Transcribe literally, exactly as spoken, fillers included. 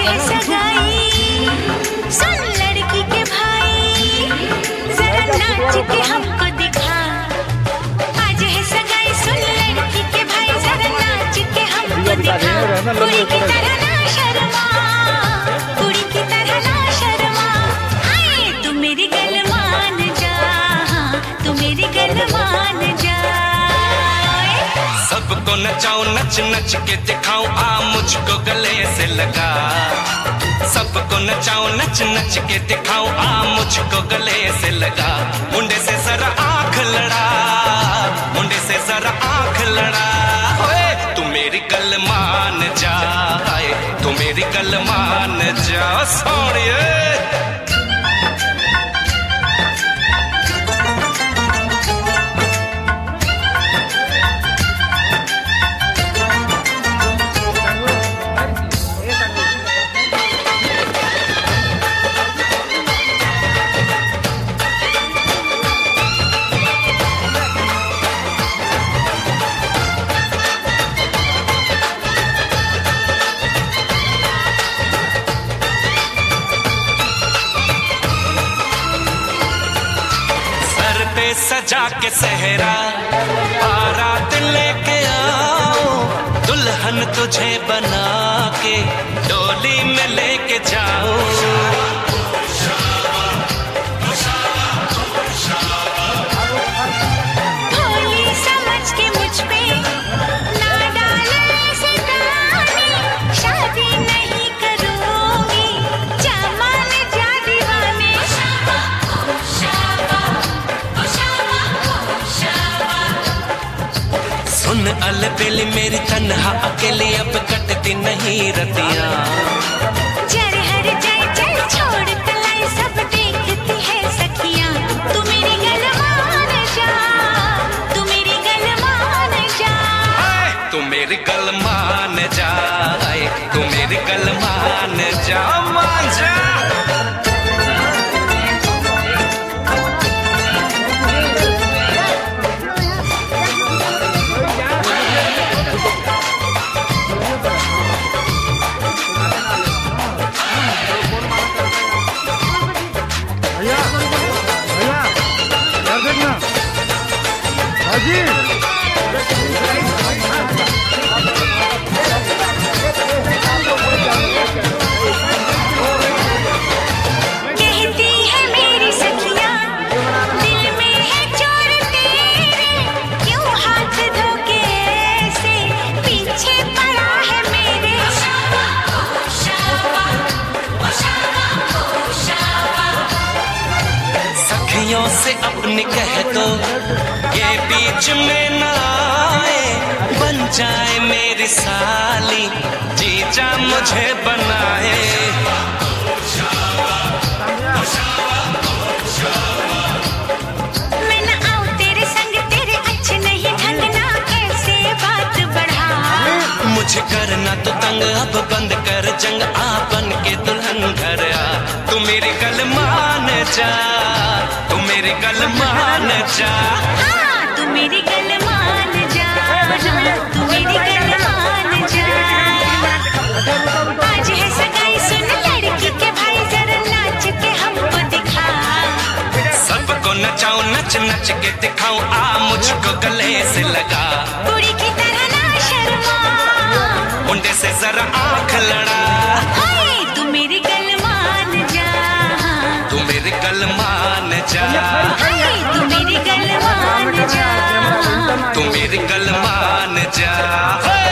है सगाई, सुन लड़की के भाई, जरा नाच के हमको दिखा। आज है सगाई, सुन लड़की के भाई, जरा नाच के हमको दिखा। कुड़ी की तरह ना शर्मा, कुड़ी की तरह ना शर्मा। आए तू मेरी गल मान जा, तू मेरी गल मान जा। सबको नचाऊं, नच नच के दिखाऊं, आ मुझको गले से लगा। सबको नचाऊं, नच नच के दिखाऊं, आ मुझको गले से लगा। मुंडे से जरा आंख लड़ा, मुंडे से जरा आंख लड़ा। ओए तू मेरी गल मान जा, तू मेरी गल मान जा सोनिए। सजा के सहरा बारात लेके आओ, दुल्हन तुझे बना के डोली में लेके जाओ। भोली समझ के मुझ पे ना डाले ऐसे ताने, शादी नहीं करूंगी, जा मान जा दीवाने। सुन अलबेली मेरी तन्हा अकेली, अब कटती नहीं रतियां। जर हर जाए चल छोड़ कलाई, सब देखती है सखियां। तू मेरी गल मान जा, तू मेरी गल मान जा। तू मेरी गल मान जा, तू मेरी गल मान जा, मान जा। कहती है मेरी सखियां, दिल में है चोर तेरे, क्यों हाथ धोके ऐसे पीछे पड़ा है मेरे। सखियों से अपनी कह दो ये बीच में ना आए, बन जाए मेरी साली, जीजा मुझे बनाए। मैं ना आऊं तेरे संग, तेरे अच्छे नहीं ढंग, ना ऐसे बात बढ़ा। मुझे करना तो तंग, अब बंद कर जंग, आ बन के दुल्हन घर आ। तू मेरी गल मान जा, तू मेरी गल मान जा। हाँ तू मेरी गल मान जा, तू मेरी गल मान जा। आज है सगाई, सुन लड़की के भाई, जरा नाच के हमको दिखा। सबको नचाऊं, नच नच के दिखाऊं, आ मुझको गले से लगा। कुड़ी की तरह ना शर्मा, मुंडे से जरा आंख लड़ा। हाय तू मेरी गल मान जा, तू मेरी गल मान जा। हाय तू मेरी गल मान जा, तू मेरी गल मान जा।